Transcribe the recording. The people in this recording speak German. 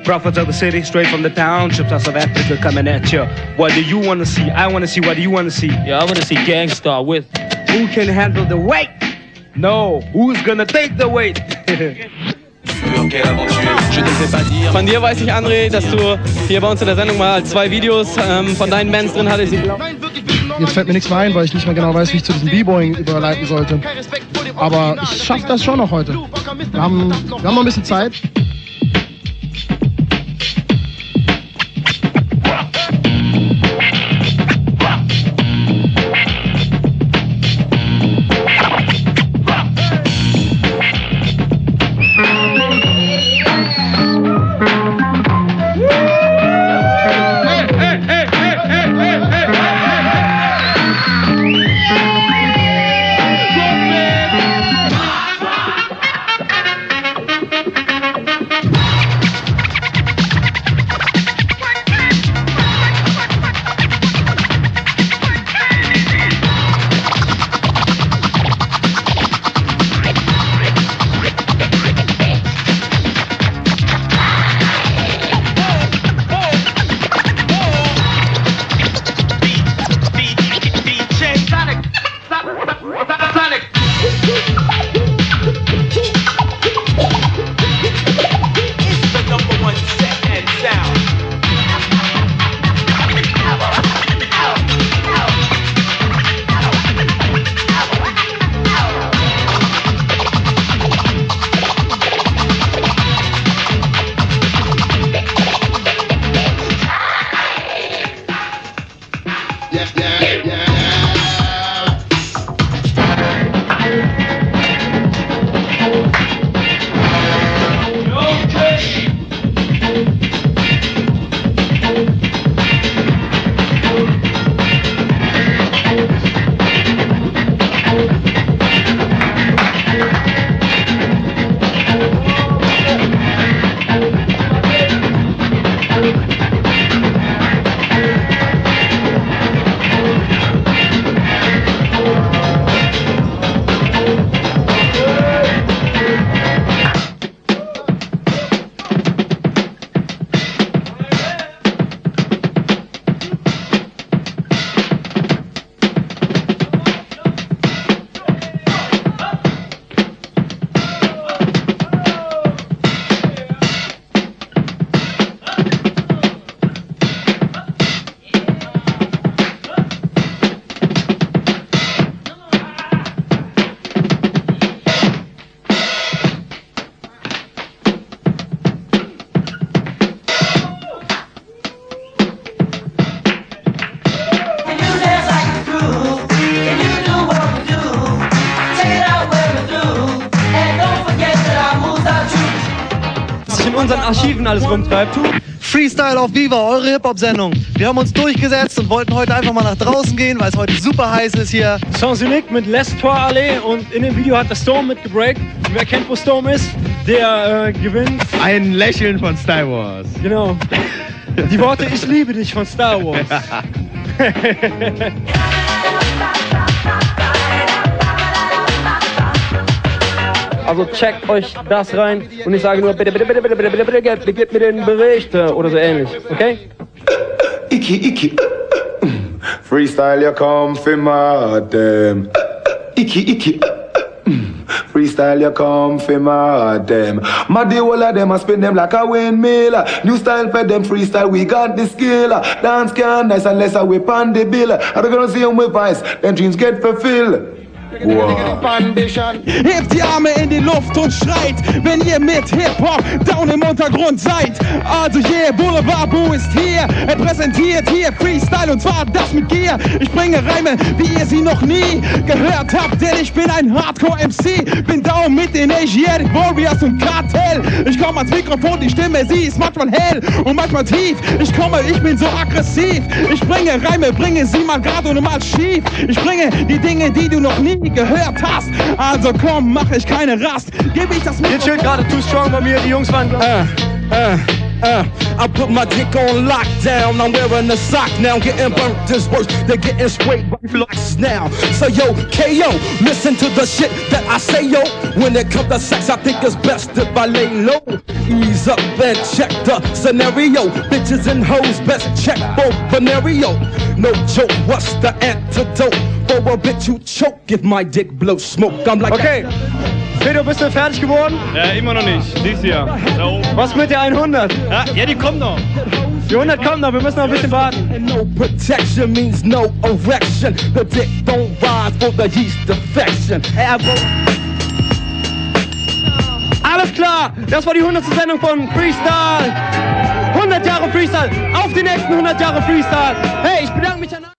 Prophets of the city, straight from the townships of South Africa coming at you. What do you want to see? I want to see. What do you want to see? Yeah, I want to see Gangstar with. Who can handle the weight? No, who's gonna take the weight? Von dir weiß ich, André, dass du hier bei uns in der Sendung mal 2 Videos von deinen Bands drin hattest. Jetzt fällt mir nichts mehr ein, weil ich nicht mehr genau weiß, wie ich zu diesem B-Boying überleiten sollte. Aber ich schaffe das schon noch heute. Wir haben noch ein bisschen Zeit. Unseren Archiven alles rumtreibt. Freestyle auf Viva, eure Hip-Hop-Sendung. Wir haben uns durchgesetzt und wollten heute einfach mal nach draußen gehen, weil es heute super heiß ist hier. Sans Unique mit l'Espoir Allee und in dem Video hat der Storm mitgebreakt. Und wer kennt, wo Storm ist, der gewinnt. Ein Lächeln von Star Wars. Genau. Die Worte "Ich liebe dich" von Star Wars. Also checkt euch das rein und ich sage nur bitte gebt mir den Bericht oder so ähnlich, okay? Iki. Freestyle, you come for them. Iki. Freestyle, you come for them. My day, all of them, I spin them like a windmill. New style for them, freestyle, we got the skill. Dance can't nice unless I whip on the bill. I don't gonna see them with vice, then dreams get fulfilled. Wow. Hebt die Arme in die Luft und schreit, wenn ihr mit Hip-Hop down im Untergrund seid. Also yeah, Boulevard Boo ist hier, er präsentiert hier Freestyle und zwar das mit Gier. Ich bringe Reime, wie ihr sie noch nie gehört habt, denn ich bin ein Hardcore-MC. Bin down mit den Asiatic Warriors und Kartell. Ich komme ans Mikrofon, die Stimme, sie ist manchmal hell und manchmal tief. Ich bin so aggressiv. Ich bringe Reime, bringe sie mal gerade und mal schief. Ich bringe die Dinge, die du noch nie gehört hast. Also komm, mach ich keine Rast. Gib ich das mit. Jetzt steht gerade Too Strong bei mir, die Jungs waren. I put my dick on lockdown. I'm wearing a sock now. Getting burnt is worse. They're getting straight reflux now. So yo, KO, listen to the shit that I say yo. When it comes to sex, I think it's best if I lay low. Ease up and check the scenario. Bitches and hoes, best check for venereal. No joke, what's the antidote for a bitch who choke if my dick blows smoke? I'm like, Okay. Pedro, bist du fertig geworden? Immer noch nicht. Dies Jahr. Da oben. Was mit der 100? Ja, die kommt noch. Die 100 kommt noch, wir müssen noch ein bisschen warten. and no protection means no erection. The dick don't rise for the yeast infection. Alles klar, das war die 100. Sendung von Freestyle. 100 Jahre Freestyle, auf die nächsten 100 Jahre Freestyle. Hey, ich bedanke mich an